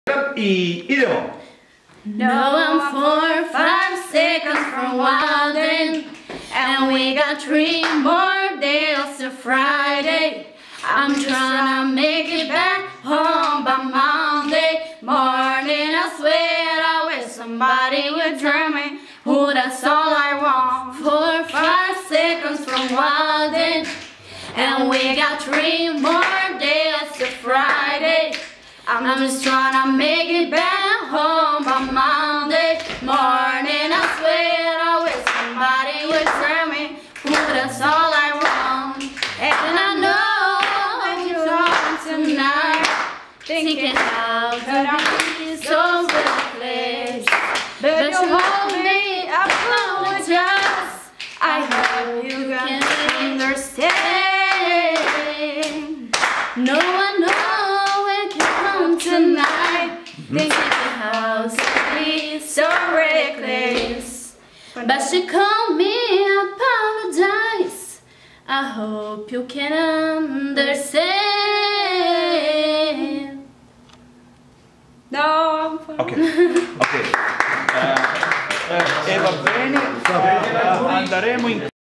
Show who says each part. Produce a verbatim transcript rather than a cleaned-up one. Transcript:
Speaker 1: Y idemo.
Speaker 2: No, I'm four, five seconds from wildin', and we got three more days to Friday. I'm trying to make it back home by Monday morning. I swear I wish somebody would drown me. Ooh, that's all I want. Four, five seconds from wildin', and we got three more days to Friday. I'm just trying to make it back home by Monday morning. I swear I wish somebody would drown me. Ooh, that's all I want. And I know that you're on tonight, thinking how could I be so reckless? But you hold me, I apologize. I hope you can understand. No, I know tonight, thinking how to be so reckless. But she called me, I apologize. I hope you can understand. No,
Speaker 1: ok, ok. Uh, uh, e va bene, uh, andremo in